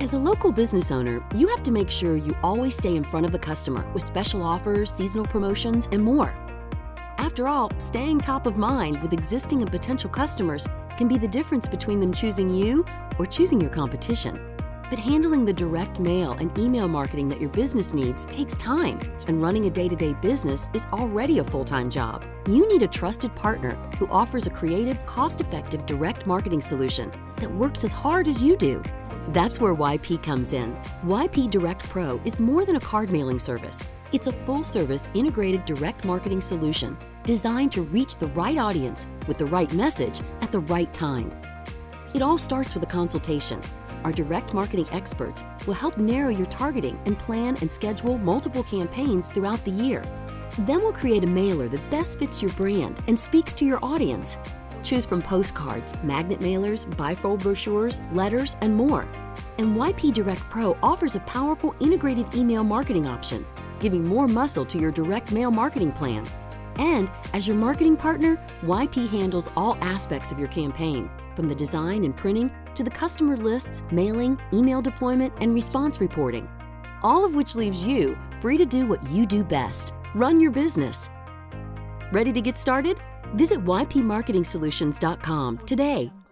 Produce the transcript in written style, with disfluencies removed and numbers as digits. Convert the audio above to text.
As a local business owner, you have to make sure you always stay in front of the customer with special offers, seasonal promotions, and more. After all, staying top of mind with existing and potential customers can be the difference between them choosing you or choosing your competition. But handling the direct mail and email marketing that your business needs takes time, and running a day-to-day business is already a full-time job. You need a trusted partner who offers a creative, cost-effective direct marketing solution that works as hard as you do. That's where YP comes in. YP Direct Pro is more than a card mailing service. It's a full-service, integrated direct marketing solution designed to reach the right audience with the right message at the right time. It all starts with a consultation. Our direct marketing experts will help narrow your targeting and plan and schedule multiple campaigns throughout the year. Then we'll create a mailer that best fits your brand and speaks to your audience. Choose from postcards, magnet mailers, bifold brochures, letters, and more. And YP Direct Pro offers a powerful integrated email marketing option, giving more muscle to your direct mail marketing plan. And as your marketing partner, YP handles all aspects of your campaign, from the design and printing to the customer lists, mailing, email deployment, and response reporting. All of which leaves you free to do what you do best: run your business. Ready to get started? Visit ypmarketingsolutions.com today